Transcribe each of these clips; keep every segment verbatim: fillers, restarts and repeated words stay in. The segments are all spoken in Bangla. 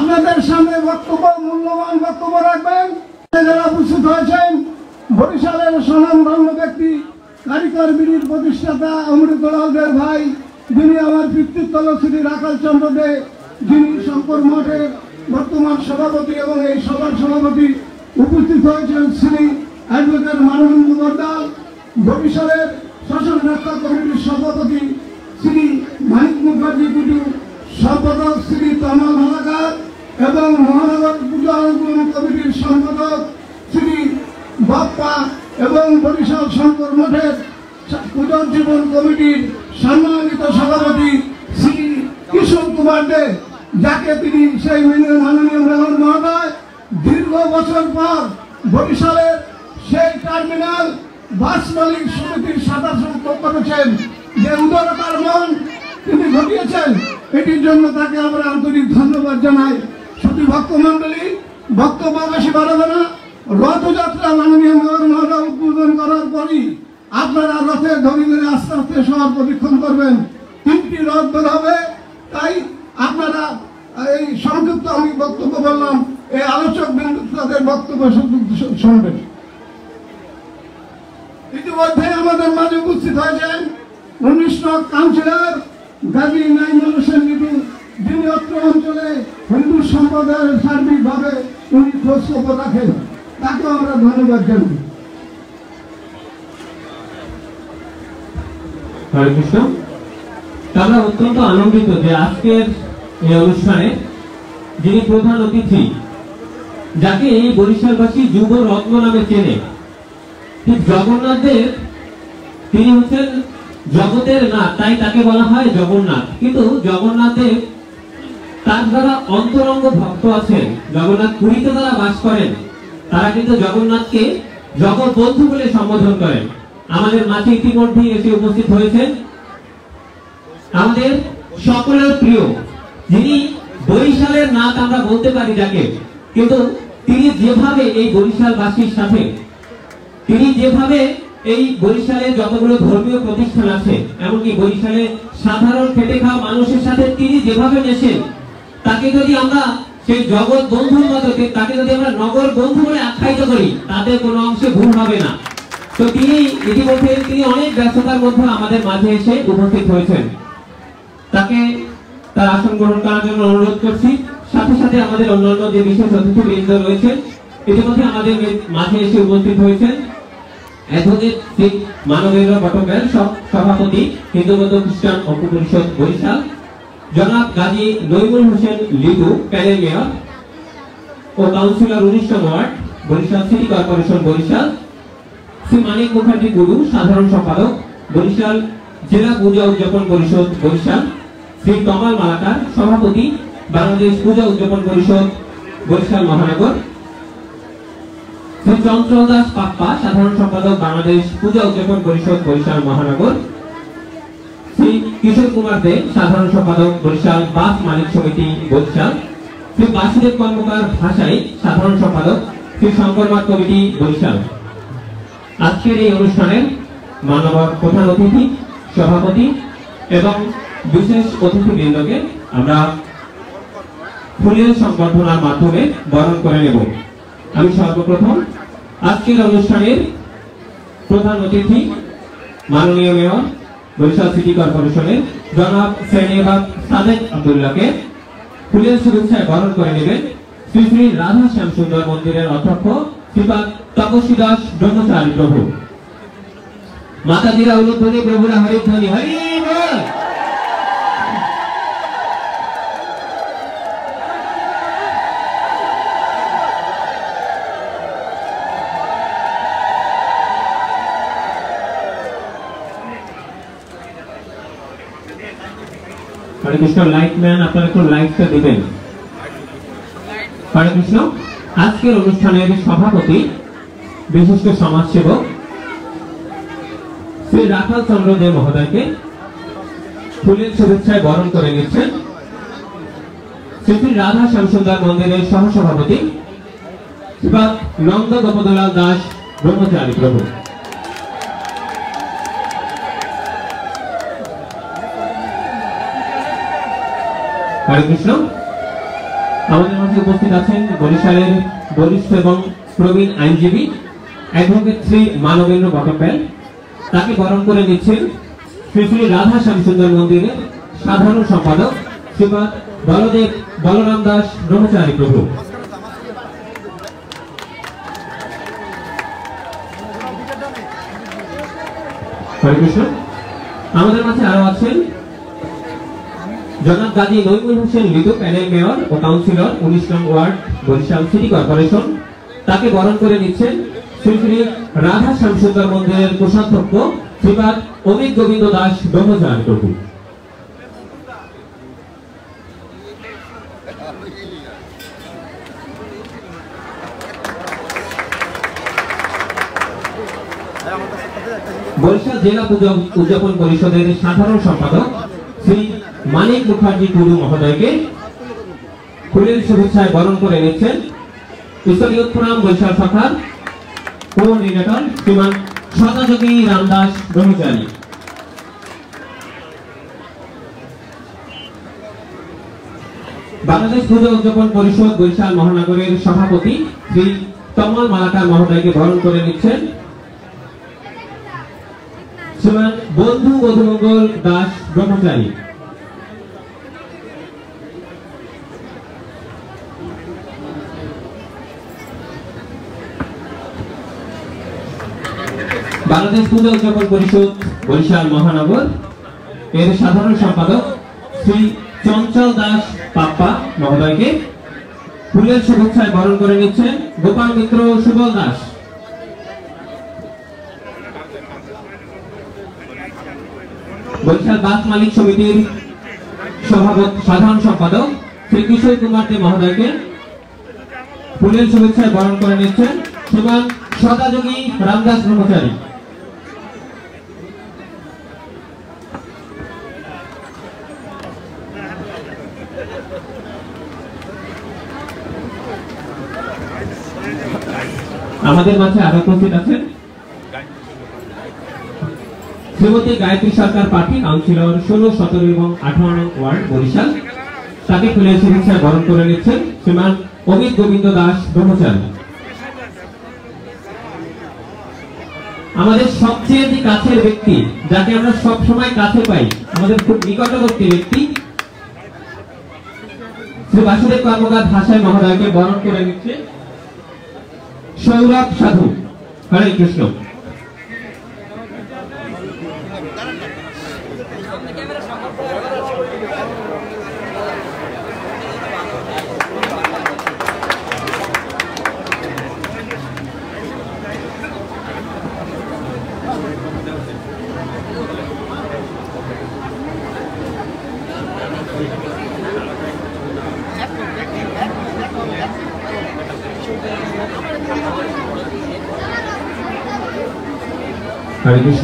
আপনাদের সামনে বক্তব্য মূল্যবান বক্তব্য রাখবেন। যারা উপস্থিত হয়েছেন বরিশালের স্বনামধন্য ব্যক্তি কারিগর বিড়ির প্রতিষ্ঠাতা অমৃতলাল দেব ভাই, যিনি আমার পিতৃতল শ্রী রাখাল চন্দ্র দে, যিনি শঙ্কর মঠের বর্তমান সভাপতি এবং এই সভার সভাপতি উপস্থিত হয়েছেন শ্রী অ্যাডভোকেট মানবেন্দ্র বর্দাল, বরিশালের শাসন রক্ষা কমিটির সভাপতি শ্রী মানিক মুখার্জি কুটু, সম্পাদক শ্রী তমাল মালাকার এবং মহানগর পূজা অনুকূলন কমিটির সম্পাদক শ্রী বাপ্পা এবং বরিশাল শঙ্কর মঠের পূজন জীবন কমিটির সম্মানিত সভাপতি শ্রী কিশোর কুমার দে, যাকে তিনি সেই মাননীয় মেয়র মহোদয় দীর্ঘ বছর পর বরিশালের সেই টার্মিনাল বাস মালিক সমিতির সাধারণ করেছেন, যে উদারতার মন তিনি ঘটিয়েছেন, এটির জন্য তাকে আমরা আন্তরিক ধন্যবাদ জানাই। শুধু ভক্তমন্ডলী, বক্তব্য বেশি বাড়াবে না। রথযাত্রা মাননীয় মেয়র মহোদয় উদ্বোধন করার পরই আপনারা রথের ধরি ধরে আস্তে আস্তে শহর প্রদক্ষিণ করবেন। তিনটি রথ বের হবে, তাই আপনারা এই সংক্ষিপ্ত আমি বক্তব্য বললাম, এই আলোচক বিন্দু তাদের বক্তব্য শুনবেন। ইতিমধ্যে আমাদের মাঝে উপস্থিত হয়েছেন উনিশ নং কাউন্সিলর গাজী নাইমুল হোসেন লিটু, যিনি অত্র অঞ্চলে হিন্দু সম্প্রদায়ের সার্বিকভাবে উনি খোঁজ খবর রাখেন, তাকে আমরা ধন্যবাদ জানাই। হরে কৃষ্ণ। আমরা অত্যন্ত আনন্দিত যে আজকের এই অনুষ্ঠানে যিনি প্রধান অতিথি, যাকে এই বরিশালবাসী যুব রত্ন নামে চেনে, ঠিক জগন্নাথ দেব, তিনি হচ্ছেন জগতের নাথ, তাই তাকে বলা হয় জগন্নাথ। কিন্তু জগন্নাথ দেব, তার যারা অন্তরঙ্গ ভক্ত আছেন, জগন্নাথ পুরীতে যারা বাস করেন, তারা কিন্তু জগন্নাথকে জগৎ বন্ধু বলে সম্বোধন করেন। আমাদের মাঝে ইতিমধ্যে এসে উপস্থিত হয়েছেন আমাদের সকলের প্রিয়, যিনি বরিশালের নাথ আমরা বলতে পারি যাকে, কিন্তু তিনি যেভাবে এই বরিশালবাসীর সাথে, তিনি যেভাবে এই বরিশালের যতগুলো ধর্মীয় প্রতিষ্ঠান আছে, এমনকি বরিশালে সাধারণ খেটে খাওয়া মানুষের সাথে তিনি যেভাবে মেশেন, তাকে যদি আমরা সেই জগৎ বন্ধুর মতো, তাকে যদি আমরা নগর বন্ধু বলে আখ্যায়িত করি, তাদের কোনো অংশে ভুল হবে না। তো তিনি ইতিমধ্যে তিনি অনেক ব্যস্ততার মধ্যে আমাদের মাঝে এসে উপস্থিত হয়েছেন, তাকে তার আসন গ্রহণ করার জন্য অনুরোধ করছি। সাথে সাথে আমাদের অন্যান্য যে বিশেষ অতিথিবৃন্দ রয়েছেন, ইতিমধ্যে আমাদের মাঝে এসে উপস্থিত হয়েছেন অ্যাডভোকেট শ্রী মানবেন্দ্র বটবেল, সভাপতি হিন্দু বৌদ্ধ খ্রিস্টান ঐক্য পরিষদ বরিশাল, জনাব গাজী নাইমুল হোসেন লিটু, প্যানেল মেয়র ও কাউন্সিলর উনিশ নং ward, Barishal city corporation Barishal, Shri Manik Mukherjee গুরু, সাধারণ সম্পাদক বরিশাল জেলা পূজা উদযাপন পরিষদ বরিশাল, শ্রী তমাল মালাকার, সভাপতি বাংলাদেশ পূজা উদযাপন পরিষদ বরিশাল মহানগর, শ্রী চঞ্চল দাস পাপ্পা, সাধারণ সম্পাদক বাংলাদেশ পূজা উদযাপন পরিষদ বরিশাল মহানগর, শ্রী কিশোর কুমার দে, সাধারণ সম্পাদক বরিশাল বাস মালিক সমিতি বরিশাল, শ্রী বাসুদেব কর্মকার ভাষাই, সাধারণ সম্পাদক শ্রী শঙ্কর মঠ কমিটি বরিশাল। আজকের এই অনুষ্ঠানের মাননীয় প্রধান অতিথি, সভাপতি এবং বিশেষ অতিথিবৃন্দকে আমরা ফুলের সংবর্ধনার মাধ্যমে বরণ করে নেব। আমি সর্বপ্রথম আজকের অনুষ্ঠানের প্রধান অতিথি মাননীয় মেয়র বরিশাল সিটি কর্পোরেশনের জনাব সেনিয়াবাদ সাদেক আব্দুল্লাহকে ফুলের শুভেচ্ছায় বরণ করে নেবেন শ্রী শ্রী রাধা শ্যাম সুন্দর মন্দিরের অধ্যক্ষ শ্রীপাদ তপস্বী দাস ব্রহ্মচারী প্রভু। মাতাজিরা উলুধ্বনি, প্রভুরা হরিধ্বনি, হরি বল। হরে কৃষ্ণ। লাইট ম্যান, আপনারা একটু লাইটটা দিবেন। হরে কৃষ্ণ। আজকের অনুষ্ঠানের সভাপতি বিশিষ্ট সমাজসেবক শ্রী রাখাল চন্দ্র দে মহোদয়কে ফুলের শুভেচ্ছায় বরণ করে নিচ্ছেন শ্রী শ্রী রাধা শ্যামসুন্দর মন্দিরের সহসভাপতি শ্রীপাদ নন্দ গোপদলাল দাস ব্রহ্মচারী প্রভু। হরে কৃষ্ণ। আমাদের মাঝে উপস্থিত আছেন বরিশালের বরিষ্ঠ এবং প্রবীণ আইনজীবী অ্যাডভোকেট শ্রী মানবেন্দ্র বটব্যাল। তাকে বরণ করে নিচ্ছেন শ্রী শ্রী রাধা শ্যামসুন্দর মন্দিরের সাধারণ সম্পাদক শ্রীপাদ বলদেব বলরাম দাস ব্রহ্মচারী প্রভু। হরে কৃষ্ণ। আমাদের মাঝে আরো আছেন জনাব গাজী নইমুল হোসেন লিটু, প্যানেল মেয়র ও কাউন্সিলর উনিশ নং ওয়ার্ড বরিশাল সিটি কর্পোরেশন। তাকে বরণ করে নিচ্ছেন শ্রী শ্রী রাধা শ্যামসুন্দর মন্দিরের কোষাধ্যক্ষ শ্রীপাদ অমিত গোবিন্দ দাস ব্রহ্মচারী প্রভু। বরিশাল জেলা পূজা উদযাপন পরিষদের সাধারণ সম্পাদক শ্রী মানিক মুখার্জি টুডু মহোদয়কে ফুলের শুভেচ্ছায় বরণ করে নিচ্ছেন ঈশ্বরীয় ফোরাম বরিশাল শাখার কোঅর্ডিনেটর শ্রীমান সদাযোগী রামদাস ব্রহ্মচারী। বাংলাদেশ পূজা উদযাপন পরিষদ বরিশাল মহানগরের সভাপতি শ্রী তমল মালাকার মহোদয়কে বরণ করে নিচ্ছেন শ্রীমান বন্ধু মধুমঙ্গল দাস ব্রহ্মচারী। বাংলাদেশ পূজা উদযাপন পরিষদ বরিশাল মহানগর এর সাধারণ সম্পাদক শ্রী চঞ্চল দাস পাপ্পা মহোদয়কে ফুলের শুভেচ্ছায় বরণ করে নিচ্ছেন গোপাল মিত্র সুবল দাস। বরিশাল বাস মালিক সমিতির সভাপতি সাধারণ সম্পাদক শ্রী কিশোর কুমার দে মহোদয়কে ফুলের শুভেচ্ছায় বরণ করে নিচ্ছেন শ্রীমান সদাযোগী রামদাস ব্রহ্মচারী। আমাদের মাঝে আরো উপস্থিত আছেন শ্রীমতী গায়ত্রী সরকার পাঠী, কাউন্সিলর ষোলো সতেরো এবং আঠারো নং ওয়ার্ড বরিশাল। তাকে ফুলের শুভেচ্ছায় বরণ করে নিচ্ছেন শ্রীমান অমিত গোবিন্দ দাস ব্রহ্মচারী। আমাদের সবচেয়ে কাছের ব্যক্তি, যাকে আমরা সব সময় কাছে পাই, আমাদের খুব নিকটবর্তী ব্যক্তি শ্রী বাসুদেব কর্মকার ভাষায় মহোদয়কে বরণ করে নিচ্ছে সৌরভ সাধু। হরে কৃষ্ণ। হরে কৃষ্ণ।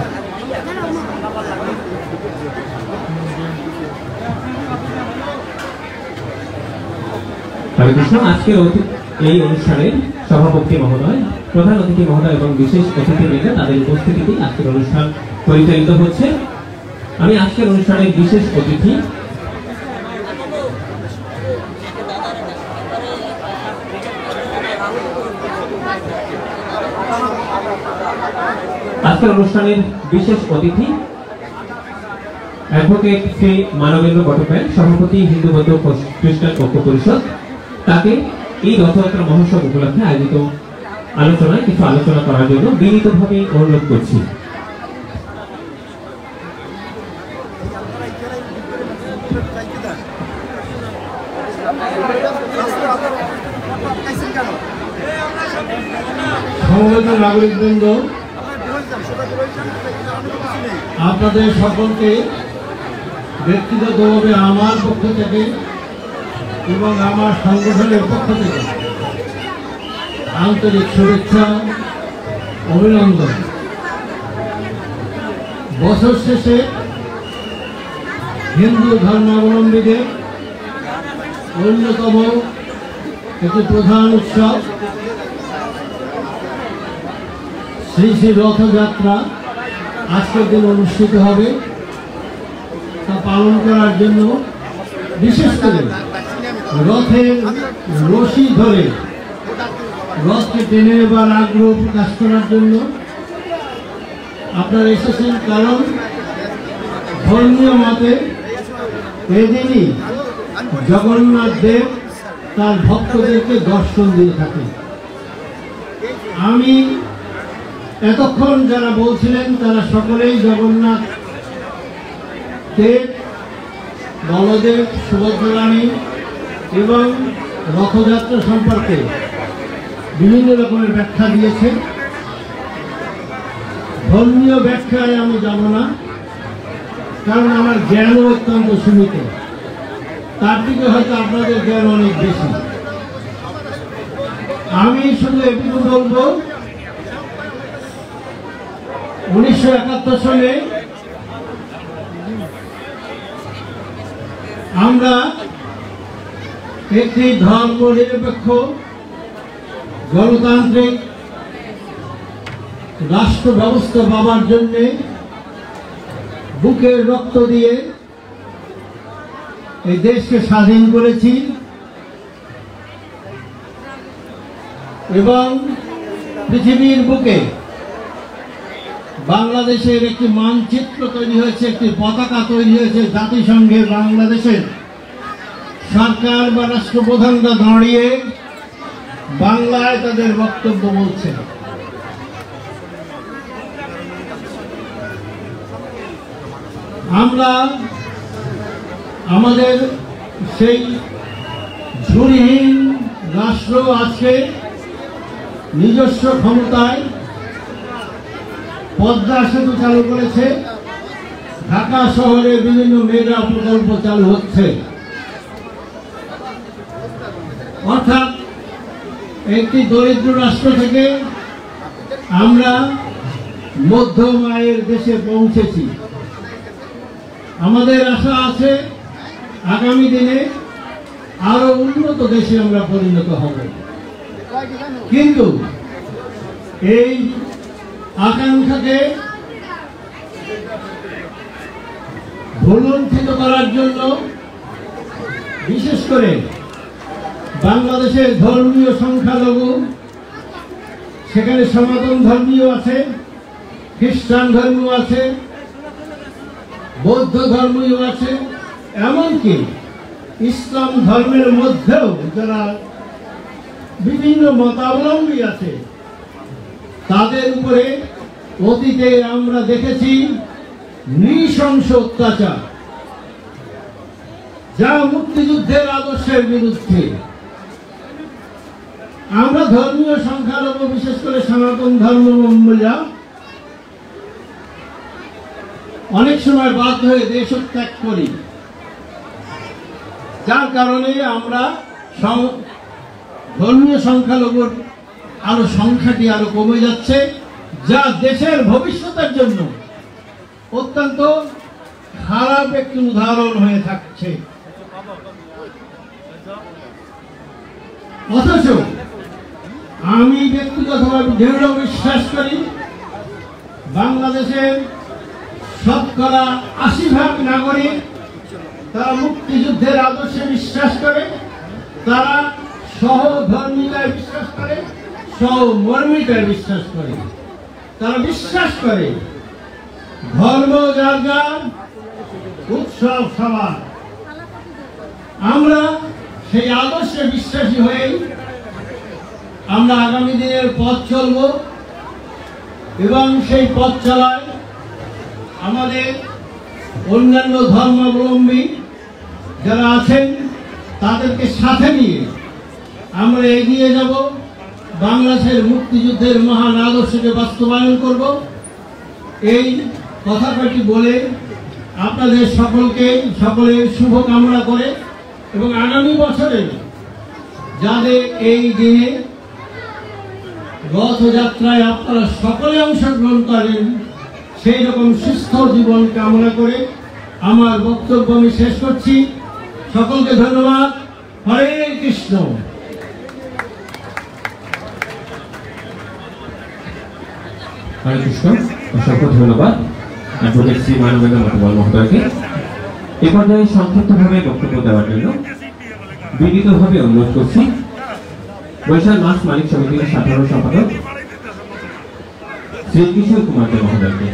হরে কৃষ্ণ। আজকের এই অনুষ্ঠানের সভাপতি মহোদয়, প্রধান অতিথি মহোদয় এবং বিশেষ অতিথিবৃন্দ তাদের উপস্থিতিতে আজকের অনুষ্ঠান পরিচালিত হচ্ছে। আমি আজকের অনুষ্ঠানের বিশেষ অতিথি আজকের অনুষ্ঠানের বিশেষ অতিথি অ্যাডভোকেট শ্রী মানবেন্দ্র বটব্যাল, সভাপতি হিন্দু বৌদ্ধ খ্রিস্টান ঐক্য পরিষদ। তাকে এই রথযাত্রা মহোৎসব উপলক্ষে আয়োজিত আলোচনায় কিছু আলোচনা করার জন্য বিনীতভাবে অনুরোধ করছি। সমবেত নাগরিকবৃন্দ, আপনাদের সকলকে ব্যক্তিগতভাবে আমার পক্ষ থেকে এবং আমার সংগঠনের পক্ষ থেকে আন্তরিক শুভেচ্ছা, অভিনন্দন। বছর শেষে হিন্দু ধর্মাবলম্বীদের অন্যতম একটি প্রধান উৎসব শ্রী শ্রী রথযাত্রা আজকের দিন অনুষ্ঠিত হবে। তা পালন করার জন্য বিশেষ করে রথের রশি ধরে রথকে টেনে নেবার আগ্রহ প্রকাশ করার জন্য আপনারা এসেছেন, কারণ ধর্মীয় মতে এদিনই জগন্নাথ দেব তার ভক্তদেরকে দর্শন দিয়ে থাকেন। আমি এতক্ষণ যারা বলছিলেন তারা সকলেই জগন্নাথ দেব, বলদেব, সুভদ্রারানী এবং রথযাত্রা সম্পর্কে বিভিন্ন রকমের ব্যাখ্যা দিয়েছে। ধর্মীয় ব্যাখ্যায় আমি যাব না, কারণ আমার জ্ঞানও অত্যন্ত সীমিত, তার দিকে হয়তো আপনাদের জ্ঞান অনেক বেশি। আমি শুধু এটুকু বলবো, উনিশশো একাত্তর সালে আমরা একটি ধর্ম নিরপেক্ষ গণতান্ত্রিক রাষ্ট্র ব্যবস্থা পাওয়ার জন্য বুকের রক্ত দিয়ে এই দেশকে স্বাধীন করেছি এবং পৃথিবীর বুকে বাংলাদেশের একটি মানচিত্র তৈরি হয়েছে, একটি পতাকা তৈরি হয়েছে। জাতিসংঘে বাংলাদেশের সরকার বা রাষ্ট্রপ্রধানরা দাঁড়িয়ে বাংলায় তাদের বক্তব্য বলছে। আমরা আমাদের সেই ঝুড়িহীন রাষ্ট্র আজকে নিজস্ব ক্ষমতায় পদ্মা সেতু চালু করেছে, ঢাকা শহরে বিভিন্ন মেগা প্রকল্প চালু হচ্ছে। অর্থাৎ একটি দরিদ্র রাষ্ট্র থেকে আমরা মধ্যম আয়ের দেশে পৌঁছেছি। আমাদের আশা আছে আগামী দিনে আরো উন্নত দেশে আমরা পরিণত হব, কিন্তু এই আকাঙ্ক্ষাকে ভুলুণ্ঠিত করার জন্য বিশেষ করে বাংলাদেশের ধর্মীয় সংখ্যালঘু, সেখানে সনাতন ধর্মীয় আছে, খ্রিস্টান ধর্মীয় আছে, বৌদ্ধ ধর্মীয় আছে, এমনকি ইসলাম ধর্মের মধ্যেও যারা বিভিন্ন মতাবলম্বী আছে, তাদের উপরে অতীতে আমরা দেখেছি নৃশংস অত্যাচার, যা মুক্তিযুদ্ধের আদর্শের বিরুদ্ধে। আমরা ধর্মীয় সংখ্যালঘু, বিশেষ করে সনাতন ধর্মাবলম্বীরা অনেক সময় বাধ্য হয়ে দেশত্যাগ করি, যার কারণে আমরা ধর্মীয় সংখ্যালঘুর আরো সংখ্যাটি আরো কমে যাচ্ছে, যা দেশের ভবিষ্যতের জন্য অত্যন্ত খারাপ একটি উদাহরণ হয়ে থাকছে। অথচ আমি ব্যক্তিগতভাবে দৃঢ় বিশ্বাস করি বাংলাদেশের শতকরা আশি ভাগ নাগরিক তারা মুক্তিযুদ্ধের আদর্শে বিশ্বাস করে, তারা সহধর্মিতায় বিশ্বাস করে, সহমর্মিতায় বিশ্বাস করে, তারা বিশ্বাস করে ধর্ম যার যার, উৎসব সবার। আমরা সেই আদর্শে বিশ্বাসী হয়ে আমরা আগামী দিনের পথ চলব এবং সেই পথ চলায় আমাদের অন্যান্য ধর্মাবলম্বী যারা আছেন তাদেরকে সাথে নিয়ে আমরা এগিয়ে যাব, বাংলাদেশের মুক্তিযুদ্ধের মহান আদর্শকে বাস্তবায়ন করব। এই কথাটি বলে আপনাদের সকলকে সকলের শুভ কামনা করে এবং আগামী বছরে যাদের এই দিনে রথযাত্রায় আপনারা সকলে অংশগ্রহণ করেন, সেই রকম সুস্থ জীবন কামনা করে আমার বক্তব্য আমি শেষ করছি। সকলকে ধন্যবাদ। হরে কৃষ্ণ। হরে কৃষ্ণ। অসংখ্য ধন্যবাদ অ্যাডভোকেট শ্রী মানবেন্দ্র মহোদয়কে। এ পর্যায়ে সংক্ষিপ্তভাবে বক্তব্য দেওয়ার জন্য বিনীতভাবে অনুরোধ করছি বরিশাল মাছ মালিক সমিতির সাধারণ সম্পাদক শ্রী কিশোর কুমার দে মহোদয়কে।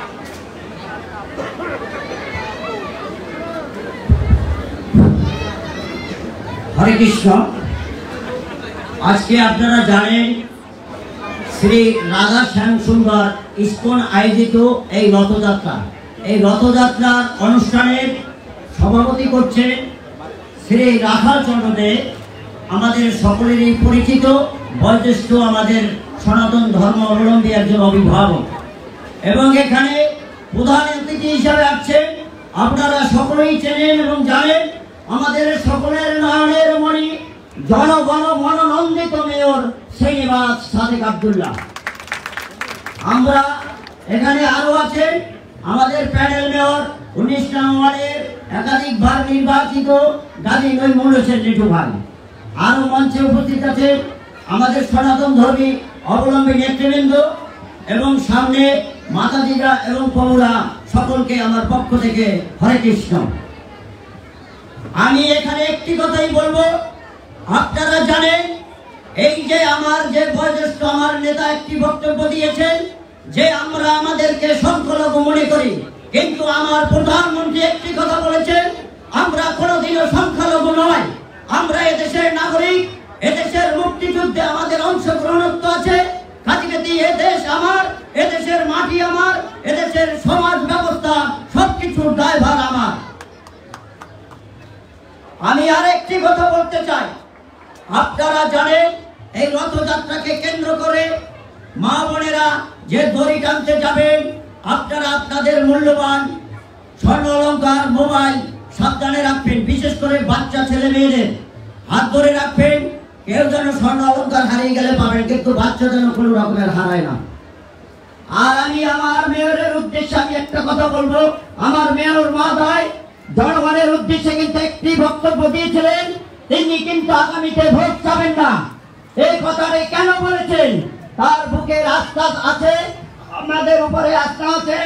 হরে কৃষ্ণ। আজকে আপনারা জানেন শ্রী রাধা শ্যাম সুন্দর ইস্কন আয়োজিত এই রথযাত্রা, এই রথযাত্রার অনুষ্ঠানের সভাপতি করছেন শ্রী রাখাল চন্দ্র দে, আমাদের সকলেরই পরিচিত বয়োজ্যেষ্ঠ আমাদের সনাতন ধর্ম অবলম্বী একজন অভিভাবক, এবং এখানে প্রধান অতিথি হিসাবে আছেন আপনারা সকলেই চেনেন এবং জানেন আমাদের সকলের নয়নের মণি জনগণ মনোনন্দিত মেয়র শ্রীনিবাস সাদেক আব্দুল্লাহ। আমরা এখানে আরো আছেন আমাদের প্যানেল মেয়র উনিশ নং ওয়ার্ডের একাধিকবার নির্বাচিত গাজী নইমুল হোসেন লিটু ভাই। আরো মঞ্চে উপস্থিত আছে আমাদের সনাতন ধর্মী অবলম্বী নেতৃবৃন্দ এবং সামনে মাতাজিরা এবং প্রভুরা, সকলকে আমার পক্ষ থেকে হরে কৃষ্ণ। আমি এখানে একটি কথাই বলবো, আপনারা জানেন এই যে আমার যে বয়োজ্যেষ্ঠ আমার নেতা একটি বক্তব্য দিয়েছেন যে আমরা আমাদেরকে সংখ্যালঘু মনে করি, কিন্তু আমার প্রধানমন্ত্রী একটি কথা বলেছেন আমরা কোনোদিনও সংখ্যালঘু নয়, আমরা এদেশের নাগরিক, এদেশের মুক্তিযুদ্ধে আমাদের অংশগ্রহণত্ব আছে, কাছাকাছি এদেশ আমার, এদেশের মাটি আমার, এদেশের সমাজ ব্যবস্থা সবকিছুর দায়ভার আমার। আমি আর একটি কথা বলতে চাই, আপনারা জানেন এই রথযাত্রাকে কেন্দ্র করে মা বোনেরা যে দড়ি টানতে যাবেন, আপনারা আপনাদের মূল্যবান স্বর্ণ অলংকার মোবাইল সাবধানে রাখবেন, বিশেষ করে বাচ্চা ছেলে মেয়েদের হাত ধরে রাখবেন, কেউ যেন স্বর্ণ অলংকার হারিয়ে গেলে পাবেন, কিন্তু বাচ্চা যেন কোনো রকমের হারায় না। আর আমি আমার মেয়রের উদ্দেশ্যে আমি একটা কথা বলবো, আমার মেয়র মহোদয় জনগণের উদ্দেশ্যে কিন্তু একটি বক্তব্য দিয়েছিলেন, তিনি কিন্তু আগামীতে ভোট চাবেন না। এই কথাটি কেন বলেছেন? তার বুকের আস্থা আছে, আমাদের উপরে আস্থা আছে,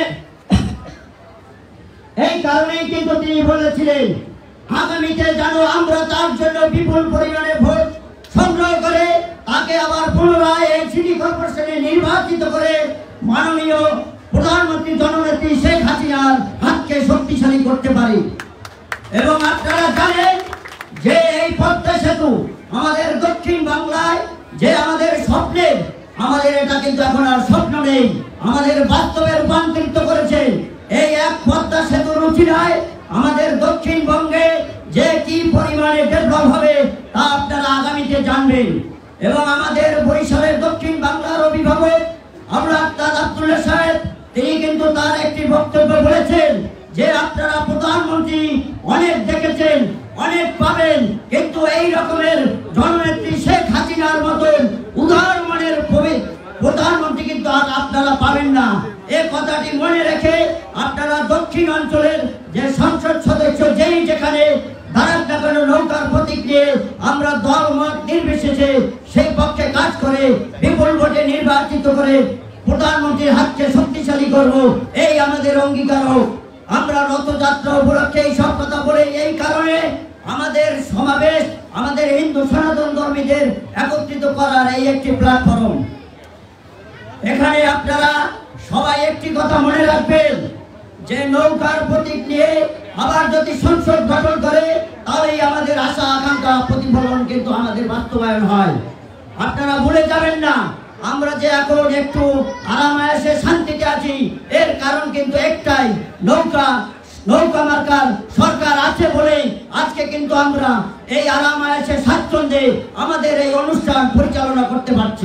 এই কারণেই কিন্তু তিনি বলেছিলেন আগামীতে যেন আমরা তার জন্য বিপুল পরিমাণে ভোট সংগ্রহ করে তাকে আবার পুনরায় এই সিটি কর্পোরেশনে নির্বাচিত করে মাননীয় প্রধানমন্ত্রী জননেত্রী শেখ হাসিনার হাতকে শক্তিশালী করতে পারি। এবং আপনারা জানেন যে এই পদ্মা সেতু আমাদের দক্ষিণ বাংলায় যে আমাদের স্বপ্নের, আমাদের এটা কিন্তু এখন আর স্বপ্ন নেই, আমাদের বাস্তবে রূপান্তরিত করেছে। এই এক পদ্মা সেতুর উচিলায় আমাদের দক্ষিণবঙ্গে যে কি পরিমাণে ডেভেলপ হবে তা আপনারা আগামীতে জানবেন। এবং আমাদের বরিশালের দক্ষিণ বাংলার অভিভাবক আমরা আক্তার আব্দুল্লাহ সাহেব, তিনি কিন্তু তার একটি বক্তব্য বলেছেন যে আপনারা প্রধানমন্ত্রী অনেক দেখেছেন, অনেক পাবেন, কিন্তু এই রকমের জননেত্রী শেখ হাসিনার মতন উদার মনের প্রধানমন্ত্রী কিন্তু আর আপনারা পাবেন না। এই কথাটি মনে রেখে আপনারা দক্ষিণ অঞ্চলের যে সংসদ সদস্য যেই যেখানে দাঁড়ান না কেন নৌকার প্রতীক নিয়ে আমরা দল মত নির্বিশেষে সেই পক্ষে কাজ করে বিপুল ভোটে নির্বাচিত করে প্রধানমন্ত্রীর হাতকে শক্তিশালী করব, এই আমাদের অঙ্গীকার হোক। আমরা রথযাত্রা উপলক্ষে এই সব কথা বলে এই কারণে আমাদের সমাবেশ আমাদের হিন্দু সনাতন ধর্মীদের একত্রিত করার এই একটি প্ল্যাটফর্ম। এখানে আপনারা সবাই একটি কথা মনে রাখবেন যে নৌকার প্রতীক নিয়ে আবার যদি সংসদ গঠন করে তাহলেই আমাদের আশা আকাঙ্ক্ষা প্রতিফলন কিন্তু আমাদের বাস্তবায়ন হয়। আপনারা ভুলে যাবেন না আমরা যে এখন একটু আরামায়েশে শান্তিতে আছি, এর কারণ কিন্তু একটাই, নৌকা নৌকা মার্কার সরকার আছে বলেই আজকে কিন্তু আমরা এই আরামায়েশে স্বাচ্ছন্দ্যে আমাদের এই অনুষ্ঠান পরিচালনা করতে পারছি।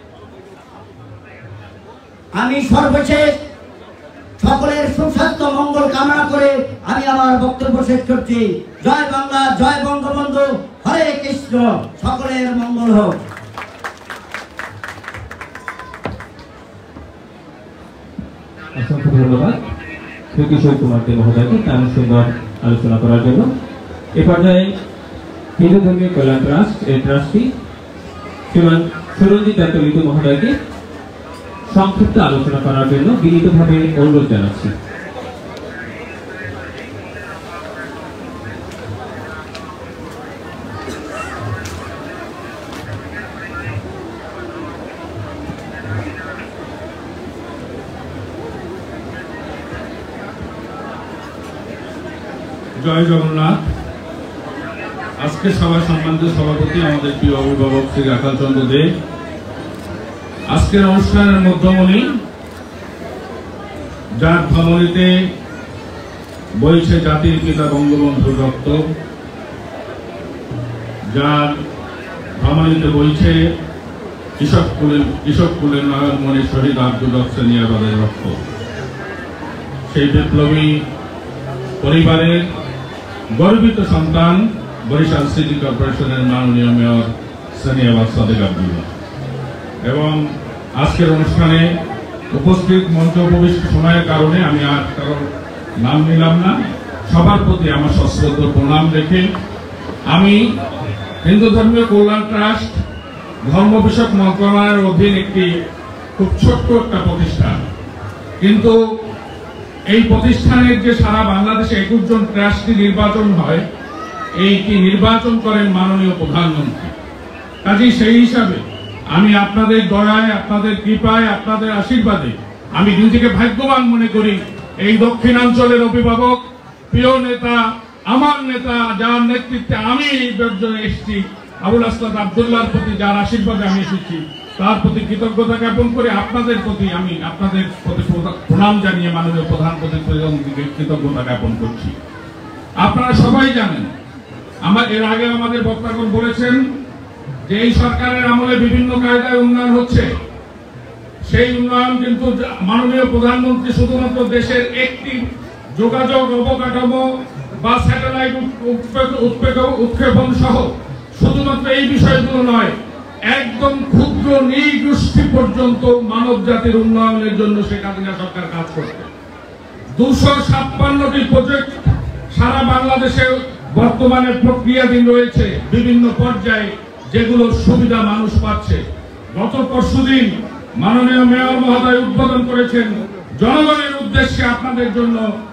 আমি সর্বশেষ সকলের সুস্বাস্থ্য মঙ্গল কামনা করে আমি আমার বক্তব্য শেষ করছি। জয় বাংলা, জয় বঙ্গবন্ধু, হরে কৃষ্ণ, সকলের মঙ্গল হোক। অসংখ্য ধন্যবাদ শ্রী কিশোর কুমার দে মহোদয়কে তার সুন্দর আলোচনা করার জন্য। এ পর্যায়ে হিন্দু ধর্মীয় কল্যাণ ট্রাস্ট এর ট্রাস্টি শ্রীমান সুরঞ্জিত দত্ত লিটু মহোদয়কে সংক্ষিপ্ত আলোচনা করার জন্য বিনীতভাবে অনুরোধ জানাচ্ছি। জয় জগন্নাথ। আজকে সভায় সম্মানিত সভাপতি আমাদের প্রিয় অভিভাবক শ্রী রাখাল চন্দ্র দে, আজকের অনুষ্ঠানের মধ্যমণি, যার ধমনীতে বইছে জাতির পিতা বঙ্গবন্ধুর রক্ত, যার ধমনীতে বইছে কৃষক কুলের কৃষক কুলের নয়নমণি শহীদ আব্দুল হক সেনিয়াবাদের রক্ত, সেই বিপ্লবী পরিবারের গর্বিত সন্তান বরিশাল সিটি কর্পোরেশনের মাননীয় মেয়র সেনিয়াবাদ সাদেক আব্দুল্লাহ। এবং আজকের অনুষ্ঠানে উপস্থিত মঞ্চ উপবিষ্ট সময়ের কারণে আমি আর কারো নাম নিলাম না। সবার প্রতি আমার সশ্রদ্ধ প্রণাম রেখে আমি হিন্দু ধর্মীয় কল্যাণ ট্রাস্ট ধর্ম বিষয়ক মন্ত্রণালয়ের অধীন একটি খুব ছোট্ট একটা প্রতিষ্ঠান, কিন্তু এই প্রতিষ্ঠানের যে সারা বাংলাদেশে একুশ জন ট্রাস্টি নির্বাচন হয়, এইটি নির্বাচন করেন মাননীয় প্রধানমন্ত্রী। কাজেই সেই হিসাবে আমি আপনাদের দয়ায়, আপনাদের কৃপায়, আপনাদের আশীর্বাদে আমি নিজেকে ভাগ্যবান মনে করি। এই দক্ষিণাঞ্চলের অভিভাবক, প্রিয় নেতা, আমার নেতা, যার নেতৃত্বে আমি এই পর্যায়ে এসেছি, আবুল আসলাদ আব্দুল্লাহর প্রতি যার আশীর্বাদে আমি এসেছি, তার প্রতি কৃতজ্ঞতা জ্ঞাপন করে আপনাদের প্রতি আমি আপনাদের প্রতি প্রণাম জানিয়ে মাননীয় প্রধানমন্ত্রীকে কৃতজ্ঞতা জ্ঞাপন করছি। আপনারা সবাই জানেন, আমার এর আগে আমাদের বক্তাগণ বলেছেন যে এই সরকারের আমলে বিভিন্ন কায়দায় উন্নয়ন হচ্ছে। সেই উন্নয়ন কিন্তু মাননীয় প্রধানমন্ত্রী শুধুমাত্র দেশের একটি যোগাযোগ অবকাঠামো বা স্যাটেলাইট উৎক্ষেপণ সহ শুধুমাত্র এই বিষয়গুলো নয়, একদম ক্ষুদ্র নৃগোষ্ঠী পর্যন্ত মানব জাতির উন্নয়নের জন্য শেখ হাসিনা সরকার কাজ করছে। দুশো ছাপ্পান্নটি প্রজেক্ট সারা বাংলাদেশে বর্তমানে প্রক্রিয়াধীন রয়েছে বিভিন্ন পর্যায়ে, যেগুলোর সুবিধা মানুষ পাচ্ছে। গত পরশুদিন মাননীয় মেয়র মহোদয় উদ্বোধন করেছেন জনগণের উদ্দেশ্যে আপনাদের জন্য,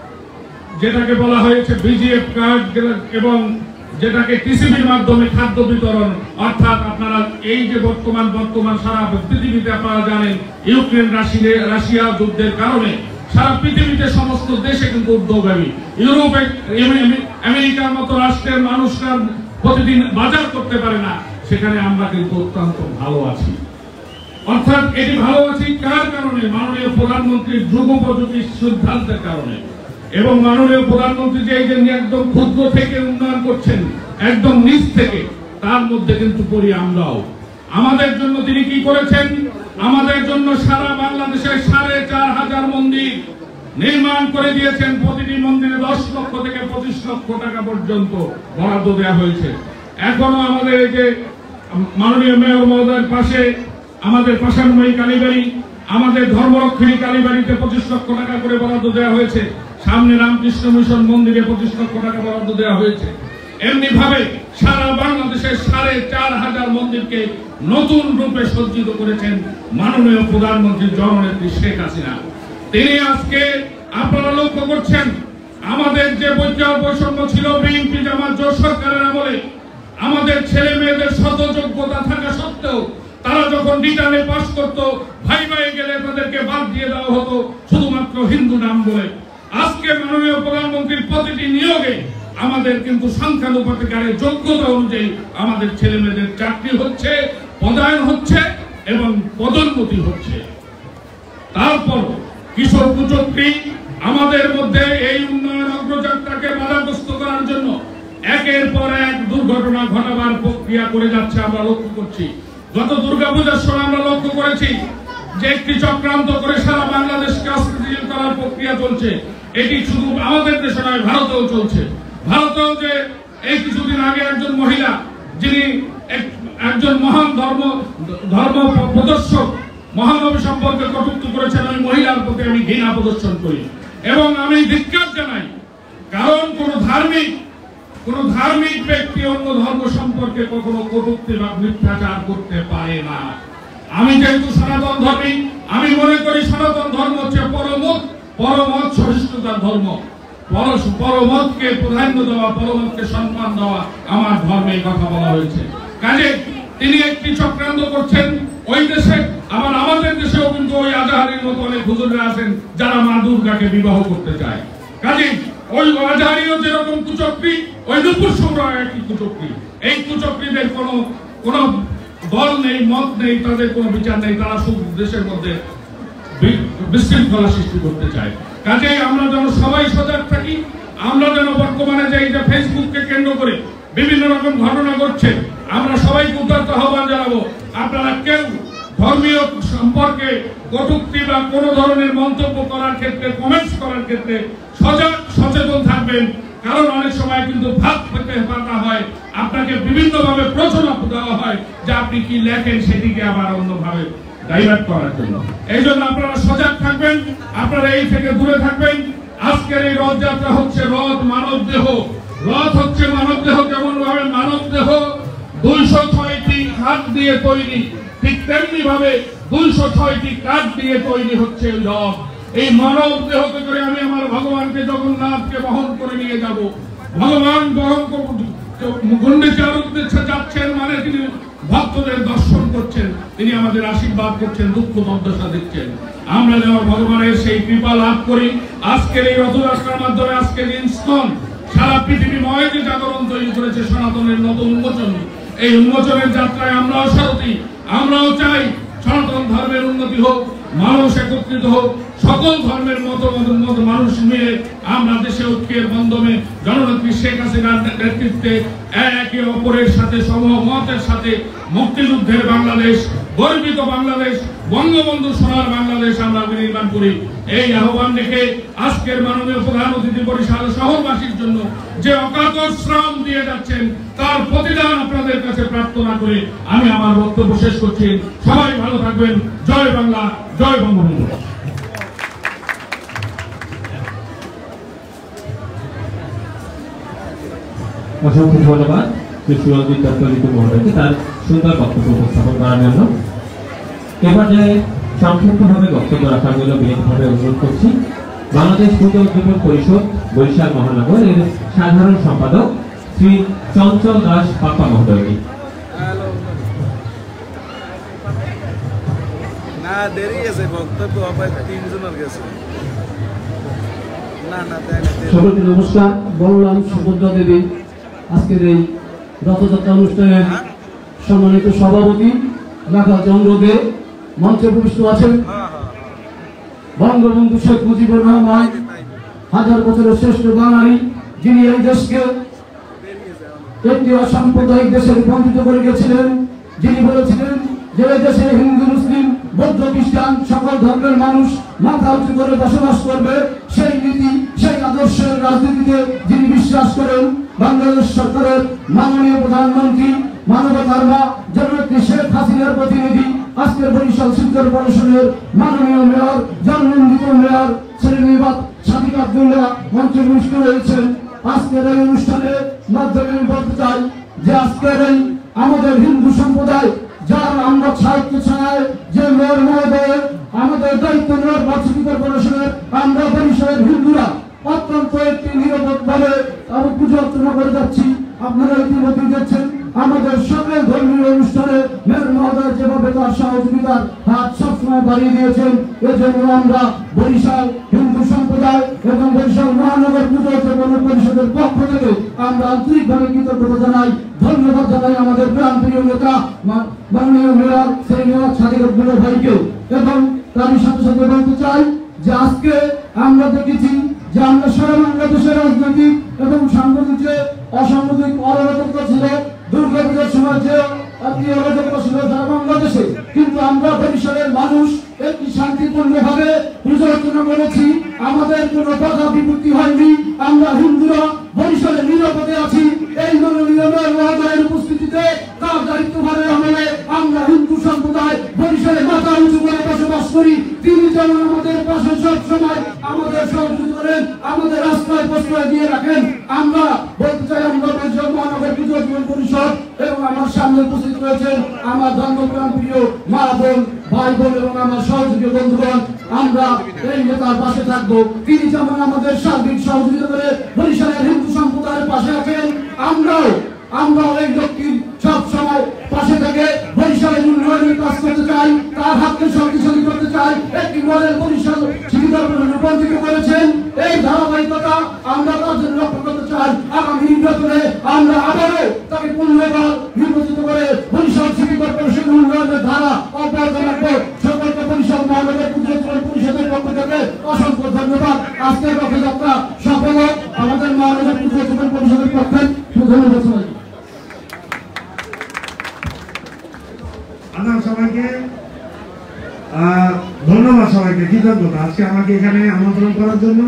যেটাকে বলা হয়েছে বিজিএফ কার্ড এবং যেটাকে টিসিবির মাধ্যমে খাদ্য বিতরণ। অর্থাৎ আপনারা এই যে বর্তমান বর্তমান সারা পৃথিবীতে আপনারা জানেন ইউক্রেন রাশিয়া যুদ্ধের কারণে সারা পৃথিবীতে সমস্ত দেশে কিন্তু উদ্যোগী, ইউরোপে আমেরিকার মতো রাষ্ট্রের মানুষরা প্রতিদিন বাজার করতে পারে না, সেখানে আমরা কিন্তু অত্যন্ত ভালো আছি। অর্থাৎ এটি ভালো আছি কার কারণে? মাননীয় প্রধানমন্ত্রীর যুগোপযোগী সিদ্ধান্তের কারণে। এবং মাননীয় প্রধানমন্ত্রী যে এই যে একদম ক্ষুদ্র থেকে উন্নয়ন করছেন, একদম নিচ থেকে, তার মধ্যে কিন্তু পড়ি আমরাও। আমাদের জন্য তিনি কি করেছেন? আমাদের জন্য সারা বাংলাদেশে সাড়ে চার হাজার মন্দির নির্মাণ করে দিয়েছেন। প্রতিটি মন্দিরে দশ লক্ষ থেকে পঁচিশ লক্ষ টাকা পর্যন্ত বরাদ্দ দেওয়া হয়েছে। এখনো আমাদের এই যে মাননীয় মেয়র মহোদয়ের পাশে আমাদের পাশানময়ী কালীবাড়ি, আমাদের ধর্মরক্ষিণী কালীবাড়িতে পঁচিশ লক্ষ টাকা করে বরাদ্দ দেওয়া হয়েছে। সামনে রামকৃষ্ণ মিশন মন্দিরে পঁচিশ লক্ষ টাকা বরাদ্দ দেওয়া হয়েছে। এমনি ভাবে সারা বাংলাদেশের সাড়ে চার হাজার মন্দিরকে নতুন রূপে সজ্জিত করেছেন মাননীয় প্রধানমন্ত্রী জননেত্রী শেখ হাসিনা। তিনি আজকে আপনারা লক্ষ্য করছেন, আমাদের যে বৈষম্য ছিল বিএনপি জামাত জোট সরকারের আমলে, আমাদের ছেলে মেয়েদের শত যোগ্যতা থাকা সত্ত্বেও তারা যখন রিটার্নে পাস করতো, ভাই ভাই গেলে তাদেরকে বাদ দিয়ে দেওয়া হতো শুধুমাত্র হিন্দু নাম বলে। আজকে মাননীয় প্রধানমন্ত্রীর প্রতিটি নিয়োগে আমাদের কিন্তু সংখ্যানুপাতিকারের যোগ্যতা অনুযায়ী আমাদের ছেলে মেয়েদের চাকরি হচ্ছে, পদায়ন হচ্ছে এবং পদোন্নতি হচ্ছে। তারপর কিশোর কুচক্রী আমাদের মধ্যে এই উন্নয়ন অগ্রযাত্রাকে বাধাগ্রস্ত করার জন্য একের পর এক দুর্ঘটনা ঘটাবার প্রক্রিয়া করে যাচ্ছে, আমরা লক্ষ্য করছি। গত দুর্গাপূজার সময় আমরা লক্ষ্য করেছি যে একটি চক্রান্ত করে সারা বাংলাদেশকে অস্থিতিশীল করার প্রক্রিয়া চলছে। এটি শুধু আমাদের দেশে নয়, ভারতেও চলছে। ভারতেও যে এই কিছুদিন আগে একজন মহিলা, যিনি একজন মহান ধর্ম ধর্ম প্রদর্শক মহানবী সম্পর্কে কটূক্তি করেছেন, ওই মহিলার প্রতি আমি ঘৃণা প্রদর্শন করি এবং আমি ধিক্কার জানাই। কারণ কোন ধার্মিক কোন ধার্মিক ব্যক্তি অন্য ধর্ম সম্পর্কে কখনো কটূক্তি বা মিথ্যাচার করতে পারে না। আমি যেহেতু সনাতন ধর্মী, আমি মনে করি সনাতন ধর্ম হচ্ছে পরমত পরমত সহিষ্ণুতার ধর্ম। পরমতকে প্রাধান্য দেওয়া, পরমতকে সম্মান দেওয়া আমার ধর্মে কথা বলা হয়েছে। কাজে তিনি একটি চক্রান্ত করছেন ওই দেশে, আবার আমাদের দেশেও কিন্তু ওই আজাহারির মতো অনেক হুজুররা আছেন যারা মা দুর্গাকে বিবাহ করতে চায়। কাজে ওই আজহারিও যেরকম কুচক্রী, ওই নুপুর সুমরাও একই কুচক্রী। এই কুচক্রীদের কোনো কোনো দল নেই, মত নেই, তাদের কোনো বিচার নেই। তারা শুধু দেশের মধ্যে বিশৃঙ্খলা সৃষ্টি করতে চায়। কাজেই আমরা যেন সবাই সজাগ থাকি। আমরা যেন বর্তমানে যে এই যে ফেসবুককে কেন্দ্র করে বিভিন্ন রকম ঘটনা ঘটছে, আমরা সবাইকে উদাত্ত আহ্বান জানাবো, আপনারা কেউ ধর্মীয় সম্পর্কে কটূক্তি বা কোনো ধরনের মন্তব্য করার ক্ষেত্রে, কমেন্টস করার ক্ষেত্রে সজাগ সচেতন থাকবেন। কারণ অনেক সময় কিন্তু ভাত পেতে পাতা হয়, আপনাকে বিভিন্নভাবে প্রচলন দেওয়া হয় যে আপনি কি লেখেন সেটিকে আবার অন্যভাবে ডাইভার্ট করার জন্য। এই জন্য আপনারা সজাগ থাকবেন, আপনারা এই থেকে দূরে থাকবেন। আজকের এই রথযাত্রা হচ্ছে রথ মানব দেহ। রথ হচ্ছে মানব দেহ। কেমন ভাবে মানব দেহ দুইশো ছয়টি হাত দিয়ে তৈরি, ঠিক তেমনি ভাবে দুইশো ছয়টি কাঠ দিয়ে তৈরি হচ্ছে রথ। এই মানব দেহকে করে আমি আমার ভগবানকে, জগন্নাথকে বহন করে নিয়ে যাব। ভগবান বহন গুন্ডিচার উদ্দেশ্যে যাচ্ছেন, মানে তিনি ভক্তদের দর্শন করছেন, তিনি আমাদের আশীর্বাদ করছেন, দুঃখ দুর্দশা দিচ্ছেন। আমরা যেন ভগবানের সেই কৃপা লাভ করি। আজকের এই রথযাত্রার মাধ্যমে, আজকের ইনস্কন সারা পৃথিবীময় যে জাগরণ তৈরি করেছে সনাতনের নতুন উন্মোচন, এই উন্মোচনের যাত্রায় আমরাও সারথি। আমরাও চাই সনাতন ধর্মের উন্নতি হোক, মানুষ একত্রিত হোক, সকল ধর্মের মত মানুষ মিলে আমরা দেশে ঐক্যের বন্ধনে জননেত্রী শেখ হাসিনার নেতৃত্বে একে অপরের সাথে সমমতের সাথে মুক্তিযুদ্ধের বাংলাদেশ, গর্বিত বাংলাদেশ, বঙ্গবন্ধু সোনার বাংলাদেশ আমরা নির্মাণ করি। এই আহ্বান রেখে আজকের মাননীয় প্রধান অতিথি বরিশাল শহরবাসীর জন্য যে অকাতর শ্রম দিয়ে যাচ্ছেন, তার প্রতিদান আপনাদের কাছে প্রার্থনা করে আমি আমার বক্তব্য শেষ করছি। সবাই ভালো থাকবেন। জয় বাংলা, জয় বঙ্গবন্ধু। অসংখ্য ধন্যবাদ সুরঞ্জিত দত্ত মহোদয়কে তার সুন্দর বক্তব্য উপস্থাপন করার জন্য। এবার যে সংক্ষিপ্তভাবে বক্তব্য রাখার জন্য বিনীতভাবে অনুরোধ করছি বাংলাদেশ ক্ষুদ্র উদ্যোগ পরিষদ বরিশাল মহানগর এর সাধারণ সম্পাদক শ্রী চঞ্চল দাস পাপ্পা মহোদয়কে। না দেরি আছে, বক্তব্য আবার তিনজনের গেছে। না না সকলকে নমস্কার। বলরাম সুভদ্রা দেবী আজকের এই রথযাত্রা অনুষ্ঠানের সম্মানিত সভাপতি রাখা চন্দ্র দে, মঞ্চে উপবিষ্ট আছেন বঙ্গবন্ধু শেখ মুজিবুর রহমান, হাজার বছরের শ্রেষ্ঠ বাঙালি, যিনি এই দেশকে একটি অসাম্প্রদায়িক দেশে রূপান্তরিত করে গেছিলেন, যিনি বলেছিলেন যে দেশে হিন্দু, মুসলিম, বৌদ্ধ, খ্রিস্টান সকল ধর্মের মানুষ মাথা উঁচু করে বসবাস করবে। সেই নীতি, সেই আদর্শের রাজনীতিতে যিনি বিশ্বাস করেন, বাংলাদেশ সরকারের মাননীয় প্রধানমন্ত্রী, মানবতার মা জননেত্রী শেখ হাসিনার প্রতিনিধি, আজকের বরিশাল সিটি কর্পোরেশনের মাননীয় মেয়র, জননন্দিত মেয়র শ্রীনিবাস সাদিক আব্দুল্লাহ মঞ্চে উপস্থিত রয়েছেন। আজকের এই অনুষ্ঠানের মাধ্যমে আমি বলতে চাই যে আজকের এই আমাদের হিন্দু সম্প্রদায়, যার আমরা সাহিত্য ছায় যে মেয়র মহোদয় আমাদের দায়িত্ব নেওয়ার সিটি কর্পোরেশনের আমরা বরিশালের হিন্দুরা অত্যন্ত একটি নিরাপদভাবে আমি পুজো অর্চনা করে যাচ্ছি। আপনারা ইতিমধ্যে দেখছেন আমাদের সকল ধর্মীয় অনুষ্ঠানে মেয়র মহোদয় যেভাবে তার সহযোগিতার হাত সবসময় বাড়িয়ে দিয়েছেন, এজন্য আমরা বরিশাল হিন্দু সম্প্রদায় এবং বরিশাল মহানগর পুজো অর্চনা পরিষদের পক্ষ থেকে আমরা আন্তরিকভাবে কৃতজ্ঞতা জানাই, ধন্যবাদ জানাই আমাদের প্রাণপ্রিয় নেতা মাননীয় মেয়র শ্রীনিবাস সাদিক আব্দুল্লাহ ভাইকে। এবং তারই সাথে সাথে বলতে চাই যে আজকে আমরা দেখেছি যে আমরা সারা বাংলাদেশের রাজনৈতিক এবং সাংগঠনিক যে অসাংগঠনিক অরাজকতা ছিল, দুর্গা পূজার সময় যে একটি অরাজকতা ছিল সারা বাংলাদেশে, কিন্তু আমরা বরিশালের মানুষ একটি শান্তিপূর্ণভাবে পুজো অর্চনা করেছি। আমাদের কোনো বাধা বিপত্তি হয়নি। আমরা হিন্দুরা বরিশালে নিরাপদে আছি। এই মাননীয় মেয়র মহোদয়ের উপস্থিতিতে তার দায়িত্বভারের আমলে আমরা হিন্দু সম্প্রদায় বরিশালে মাথা উঁচু করে বসবাস করি। তিনি যেমন আমাদের পাশে সব সময় আমাদের সহযোগিতা করেন, আমাদের রাস্তায় প্রশ্রয় দিয়ে রাখেন। আমরা বলতে চাই আমরা বরিশাল মহানগর পুজো অর্চনা পরিষদ এবং আমার সামনে উপস্থিত রয়েছেন আমার ধর্মপ্রাণ প্রিয় মা বোন, ভাই বোন এবং আমার সহযোগী বন্ধুগণ, আমরা এই নেতার পাশে থাকবো। তিনি যেমন আমাদের সার্বিক সহযোগিতা করে বরিশালের হিন্দু সম্প্রদায়ের পাশে আছেন, আমরাও আমরাও এই লক্ষ্মীর সব সময় পাশে থেকে বরিশালের উন্নয়নের কাজ করতে চাই, তার হাতকে শক্তিশালী করতে চাই, একটি মডেল বরিশাল সিটি কর্পোরেশন রূপান্তরিত করেছেন। এই ধারাবাহিকতা আমরা তার জন্য রক্ষা করতে চাই। আগামী নির্বাচনে আমরা আবারও তাকে পুনর্বার নির্বাচিত করে বরিশাল সিটি কর্পোরেশন উন্নয়নের ধারা অব্যাহত রাখবো। সকলকে বরিশাল মহানগর পূর্যাঞ্চল পরিষদের পক্ষ থেকে অসংখ্য ধন্যবাদ। আজকের রথযাত্রা সফল হোক আমাদের মহানগর পূর্যাঞ্চল পরিষদের পক্ষে। ধন্যবাদ সবাইকে, ধন্যবাদ সবাইকে, কৃতজ্ঞতা আজকে আমাকে এখানে আমন্ত্রণ করার জন্য।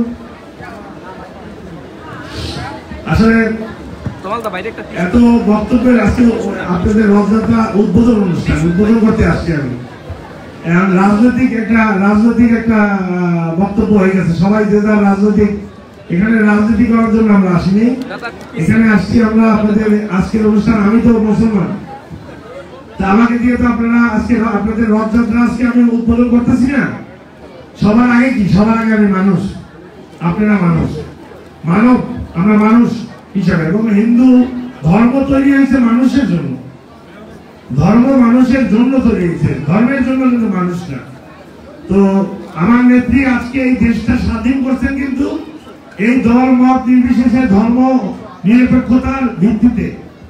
আসলে এত বক্তব্যের আজকে আপনাদের রথযাত্রা উদ্বোধন অনুষ্ঠান উদ্বোধন করতে আসছি আমি। রাজনৈতিক একটা রাজনৈতিক একটা বক্তব্য হয়ে গেছে, সবাই যে যার রাজনৈতিক, এখানে রাজনীতি করার জন্য আমরা আসিনি, এখানে আসছি আমরা আপনাদের আজকের অনুষ্ঠান। আমি তো মুসলমান, তা আমাকে দিয়ে তো আপনারা আজকে আপনাদের রথযাত্রা আজকে আমি উদ্বোধন করতেছি না। সবার আগে কি, সবার আগে আমি মানুষ, আপনারা মানুষ, মানব, আমরা মানুষ হিসাবে। এবং হিন্দু ধর্ম তৈরি হয়েছে মানুষের জন্য, ধর্ম মানুষের জন্য তৈরি হয়েছে, ধর্মের জন্য কিন্তু মানুষ না। তো আমার নেত্রী আজকে এই দেশটা স্বাধীন করছেন কিন্তু এই দল মত নির্বিশেষে ধর্ম নিরপেক্ষতার ভিত্তিতে।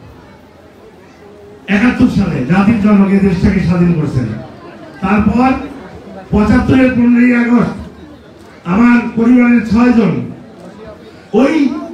একাত্তর সালে জাতির জনক এই দেশটাকে স্বাধীন করছেন। তারপর পঁচাত্তরের পনেরোই আগস্ট আমার পরিবারের ছয় জন ওই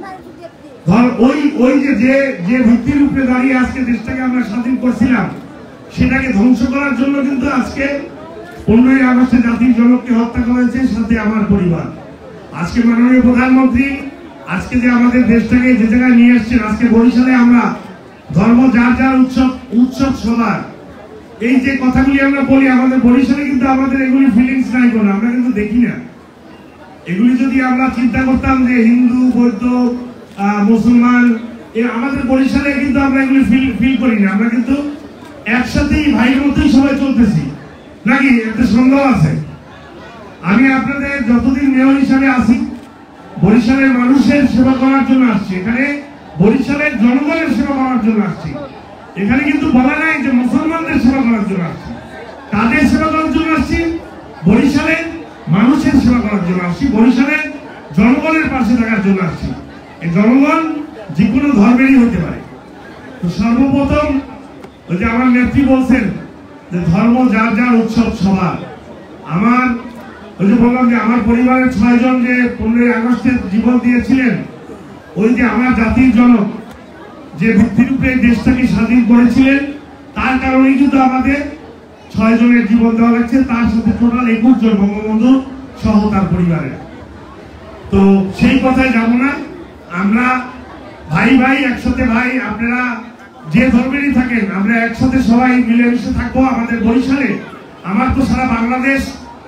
ওই ওই যে যে ভিত্তির উপরে দাঁড়িয়ে আজকে দেশটাকে আমরা স্বাধীন করছিলাম সেটাকে ধ্বংস করার জন্য কিন্তু আজকে পনেরোই আগস্টে জাতির জনককে হত্যা করা হয়েছে, সাথে আমার পরিবার। আজকে মাননীয় প্রধানমন্ত্রী আজকে যে আমাদের দেশটাকে যে জায়গায় নিয়ে আসছেন, আজকে বরিশালে আমরা ধর্ম যার যার উৎসব উৎসব সবার এই যে কথাগুলি আমরা বলি, আমাদের বরিশালে কিন্তু আমাদের এগুলি ফিলিংস নাই কোনো, আমরা কিন্তু দেখি না এগুলি। যদি আমরা চিন্তা করতাম যে হিন্দু, বৌদ্ধ, মুসলমান, আমাদের বরিশালে কিন্তু আমরা এগুলি ফিল ফিল করি না। আমরা কিন্তু একসাথেই ভাইয়ের মতোই সবাই চলতেছি, নাকি একটা সন্দেহ আছে? আমি আপনাদের যতদিন মেয়র হিসাবে আসি বরিশালের মানুষের সেবা করার জন্য আসছি, এখানে বরিশালের জনগণের সেবা করার জন্য আসছি। এখানে কিন্তু বলা নাই যে মুসলমানদের সেবা করার জন্য আসছি, তাদের সেবা করার জন্য আসছি, বরিশালের মানুষের সেবা করার জন্য আসছি, বরিশালের জনগণের পাশে থাকার জন্য আসছি। এই জনগণ যে কোনো ধর্মেরই হতে পারে। তো সর্বপ্রথম ওই যে আমার নেত্রী বলছেন যে ধর্ম যার যার উৎসব সবার। আমার ওই যে বললাম যে আমার পরিবারের ছয় জন যে পনেরোই আগস্টে জীবন দিয়েছিলেন, ওই যে আমার জাতির জনক যে ভিত্তির উপরে দেশটাকে স্বাধীন করেছিলেন, তার কারণেই কিন্তু আমাদের ছয় জনের জীবন দেওয়া লাগছে, তার সাথে টোটাল একুশ জন বঙ্গবন্ধু সহ তার পরিবারের। তো সেই কথায় যাব না, আমরা ভাই ভাই একসাথে ভাই, আপনারা যে ধর্মেরই থাকেন আমরা একসাথে সবাই মিলেমিশে থাকবো। আমাদের বরিশালে, আমার তো সারা বাংলাদেশ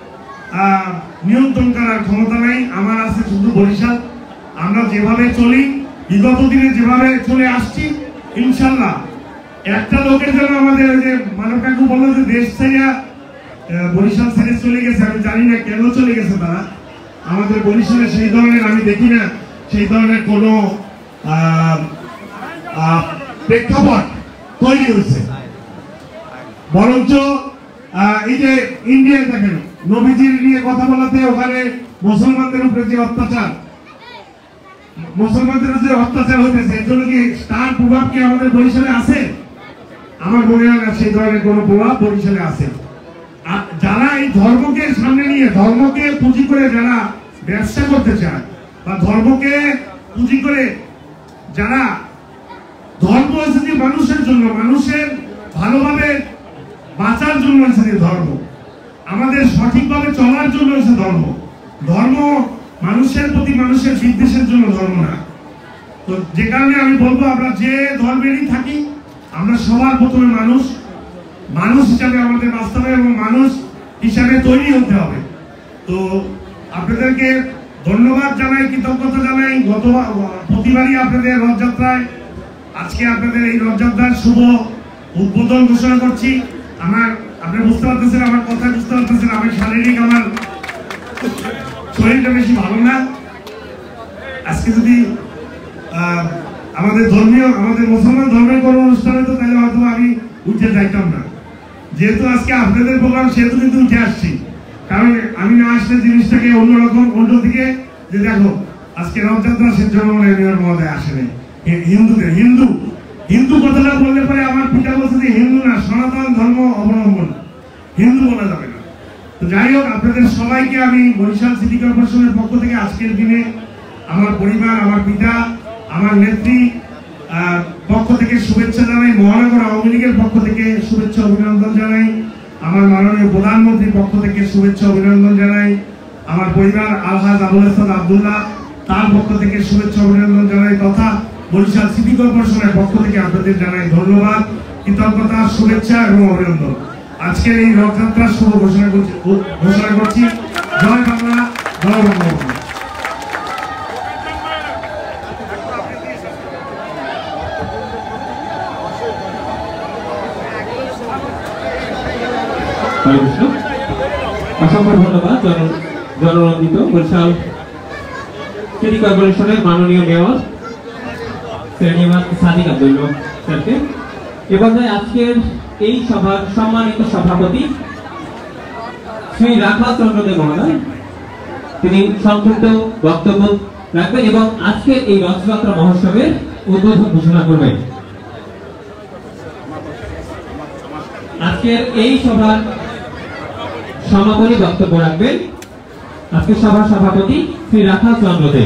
নিয়ন্ত্রণ করার ক্ষমতা নাই, আমার আছে শুধু বরিশাল। আমরা যেভাবে চলি, বিগত দিনে যেভাবে চলে আসছি, ইনশাল্লাহ একটা লোকের জন্য আমাদের ওই যে মানব কাকু বললো যে দেশ থেকে বরিশাল ছেড়ে চলে গেছে, আমি জানি না কেন চলে গেছে তারা। আমাদের বরিশালে সেই ধরনের আমি দেখি না সেই ধরনের কোনো প্রেক্ষাপট তৈরি হয়েছে। বরঞ্চ এই যে ইন্ডিয়া দেখেন, নবীজির নিয়ে কথা বলাতে ওখানে মুসলমানদের উপরে যে অত্যাচার, মুসলমানদের যে অত্যাচার হইতেছে, এর জন্য কি তার প্রভাব কি আমাদের বরিশালে আছে? আমার মনে হয় না সেই ধরনের কোনো প্রভাব বরিশালে আছে। আর যারা এই ধর্মকে সামনে নিয়ে, ধর্মকে পুঁজি করে যারা ব্যবসা করতে চায় বা ধর্মকে পুঁজি করে যারা, ধর্ম হচ্ছে যে মানুষের জন্য, মানুষের ভালোভাবে বাঁচার জন্য হচ্ছে যে ধর্ম, আমাদের সঠিকভাবে চলার জন্য হচ্ছে ধর্ম। ধর্ম মানুষের প্রতি মানুষের বিদ্বেষের জন্য ধর্ম না। তো যে কারণে আমি বলবো, আমরা যে ধর্মেরই থাকি আমরা সবার প্রথমে মানুষ, মানুষ হিসাবে আমাদের বাঁচতে হবে এবং মানুষ হিসাবে তৈরি হতে হবে। তো আপনাদেরকে ধন্যবাদ জানাই, কৃতজ্ঞতা জানাই। গত প্রতিবারই আপনাদের রথযাত্রায়, আজকে আপনাদের এই রথযাত্রার শুভ উদ্বোধন ঘোষণা করছি। আমার আপনি বুঝতে পারতেছেন, আমার কথা বুঝতে পারতেছেন, আমার শারীরিক আমার শরীরটা বেশি ভালো না। আজকে যদি আমাদের ধর্মীয়, আমাদের মুসলমান ধর্মের কোনো অনুষ্ঠান হতো তাহলে হয়তো আমি উঠে যাইতাম না। যেহেতু আজকে আপনাদের প্রোগ্রাম সেহেতু কিন্তু উঠে আসছি, কারণ আমি না আসলে জিনিসটাকে অন্যরকম অন্য দিকে যে দেখো আজকে রথযাত্রা সে জনগণের মেয়র মহোদয় আসেনি, হিন্দুদের হিন্দু হিন্দু কথাটা বললে পরে আমার পিতা বলছে যে হিন্দু না, সনাতন ধর্ম অবলম্বন, হিন্দু বলা যাবে না। তো যাই হোক, আপনাদের সবাইকে আমি বরিশাল সিটি কর্পোরেশনের পক্ষ থেকে আজকের দিনে আমার পরিবার, আমার পিতা, আমার নেত্রী পক্ষ থেকে শুভেচ্ছা জানাই, মহানগর আওয়ামী লীগের পক্ষ থেকে শুভেচ্ছা অভিনন্দন জানাই, আমার মাননীয় প্রধানমন্ত্রীর পক্ষ থেকে শুভেচ্ছা অভিনন্দন জানাই, আমার পরিবার আলহাজ আবুল হাসান আব্দুল্লাহ তার পক্ষ থেকে শুভেচ্ছা অভিনন্দন জানাই, তথা বরিশাল সিটি কর্পোরেশনের পক্ষ থেকে আপনাদের জানাই ধন্যবাদ, কৃতজ্ঞতা, শুভেচ্ছা এবং অভিনন্দন। আজকের এই রথযাত্রার শুভ ঘোষণা করছি ঘোষণা করছি জয় বাংলা, জয় বঙ্গবন্ধু। অসংখ্য ধন্যবাদ জনরঞ্জিত বরিশাল সিটি কর্পোরেশনের মাননীয় মেয়র সাদিক আব্দুল্লাহ স্যারকে। এবার আজকের এই সভার সম্মানিত সভাপতি শ্রী রাখাল চন্দ্র দে মহোদয়, তিনি সংক্ষিপ্ত বক্তব্য রাখবেন এবং আজকের এই রথযাত্রা মহোৎসবের উদ্বোধন ঘোষণা করবেন। আজকের এই সভার সমাপনী বক্তব্য রাখবেন আজকের সভার সভাপতি শ্রী রাখাল চন্দ্র দে।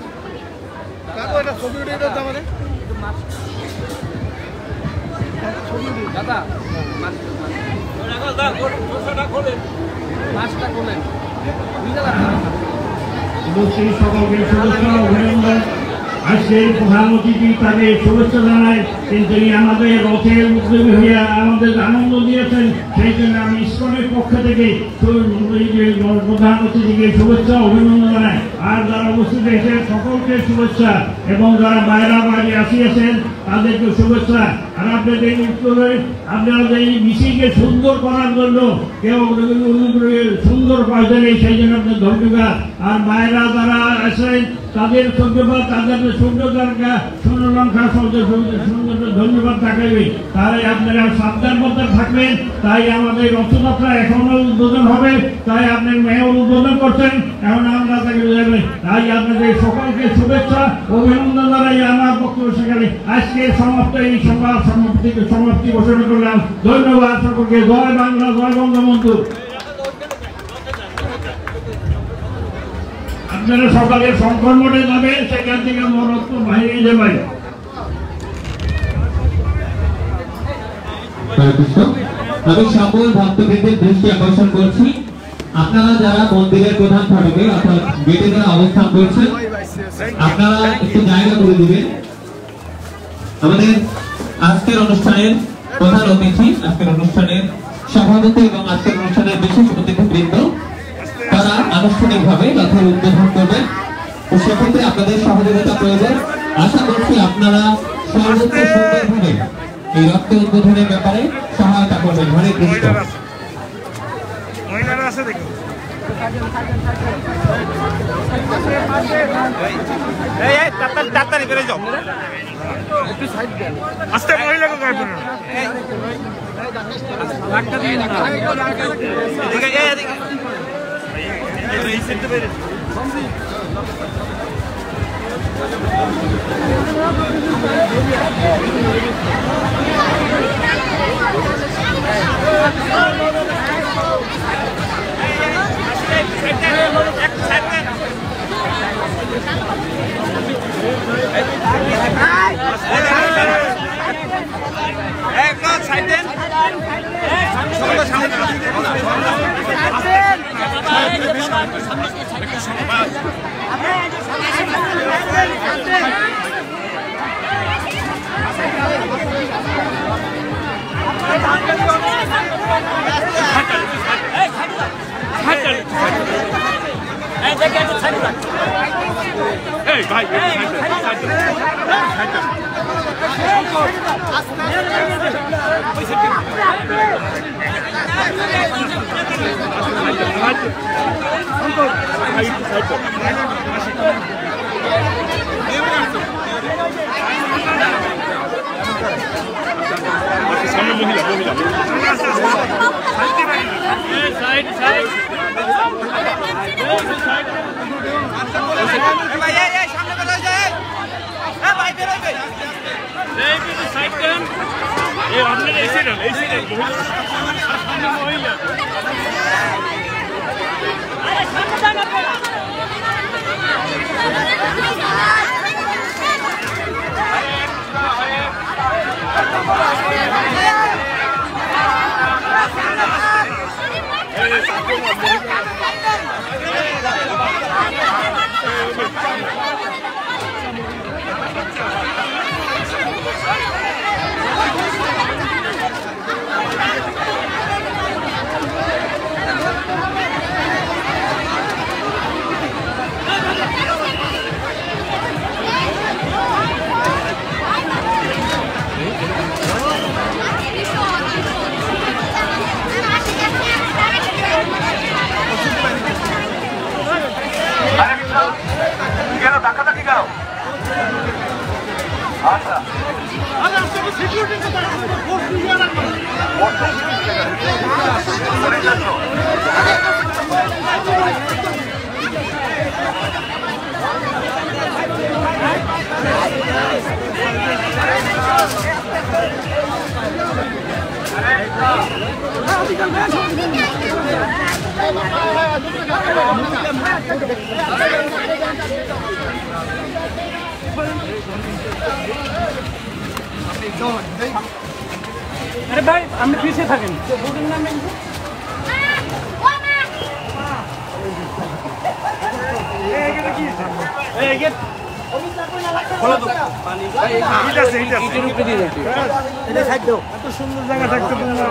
সকলকে শুভেচ্ছা অভিনন্দন। আজকে প্রধান অতিথি তাদের শুভেচ্ছা জানাই, কিন্তু আমাদের রথের উদ্যোগী হইয়া আমাদের আনন্দ দিয়েছেন, সেই জন্য আমি ইসকনের পক্ষ থেকে প্রধান অতিথিকে শুভেচ্ছা অভিনন্দন জানাই। আর যারা উপস্থিত হয়েছেন সকলকে শুভেচ্ছা, এবং যারা বাইরা বাইরে আসিয়েছেন তাদেরকে শুভেচ্ছা। আর আপনাদের আপনারা এই মিছিলকে সুন্দর করার জন্য কেউ সুন্দর পাইছেন, সেই জন্য আপনার ধন্যবাদ। আর মায়েরা যারা আসেন তাদের ধন্যবাদ, তাদের সুন্দরতা সুন্দরলঙ্কা সুন্দর ধন্যবাদ থাকবে। তাই আপনারা সাবধান মধ্যে থাকবেন। তাই আমাদের রথযাত্রা এখনো উদ্বোধন হবে, তাই আপনার মেয়র উদ্বোধন করছেন, এখন আমরা তাকে যাবেন। তাই আপনাদের সকলকে শুভেচ্ছা অভিনন্দন জানাই। আমার বক্তব্য সেখানে আজকে সমাপ্ত, এই সভা সমাপ্তি সমাপ্তি ঘোষণা করলাম। ধন্যবাদ সকলকে। জয় বাংলা, জয় বঙ্গবন্ধু। আপনারা সকালে শঙ্কর মোড়ে যাবেন, সেখান থেকে মরত্ব বাহিনী যাবেন। আমি সকল ভক্তবৃন্দের দৃষ্টি আকর্ষণ করছি, আপনারা যারা মন্দিরের প্রধান ফটকে অর্থাৎ গেটে যারা অবস্থান করছেন, আপনারা একটু জায়গা করে দিবেন। আমাদের আজকের অনুষ্ঠানের প্রধান অতিথি, আজকের অনুষ্ঠানের সভাপতি এবং আজকের অনুষ্ঠানের বিশেষ অতিথিবৃন্দ তারা আনুষ্ঠানিকভাবে রথের উদ্বোধন করবেন। তো সেক্ষেত্রে আপনাদের সহযোগিতা প্রয়োজন। আশা করছি আপনারা সর্বোচ্চ সুন্দরভাবে এই রথের উদ্বোধনের ব্যাপারে সহায়তা করবেন। হরে কৃষ্ণ। আস্তে মহিলা Hey, bye. সামনে মহিলা মহিলা अरे भाई हमने पीछे থাকেন সুন্দর জায়গা থাকতে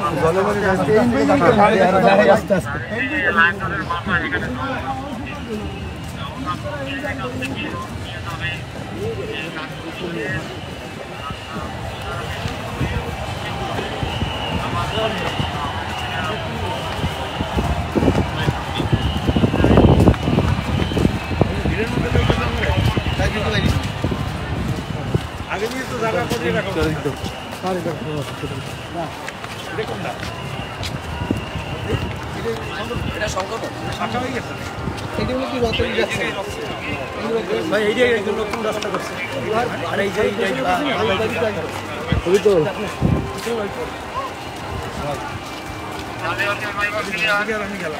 আগে নিয়ে তো জায়গা করে রাখো সরি দেখুন না এটা সংকট আশা হয়ে গেছে এগুলো কি রতন যাচ্ছে ভাই এই যে একদম নতুন রাস্তা করছে আর এই যে এই যে ওই তো আমি গেলাম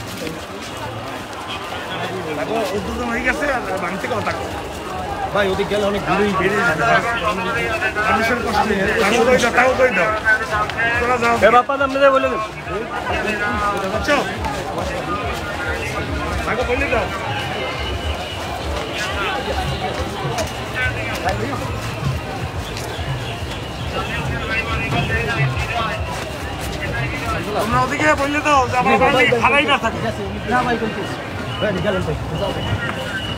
উদ্বোধন হয়ে গেছে আর ভাঙতে কথা ভাই ওদিক গেলে অনেক দূরেই বেরিয়ে যাবে মানুষের কষ্ট তাও কই দাও তাও কই দাও তোরা যাও এ বাপ্পা আপনাদের বলে দেন বুঝছো আগে বলে দাও তোমরা ওদিকে বললে তো আমার বাড়ি খালাই না থাকে না ভাই বলতেছি ভাই গেলেন ভাই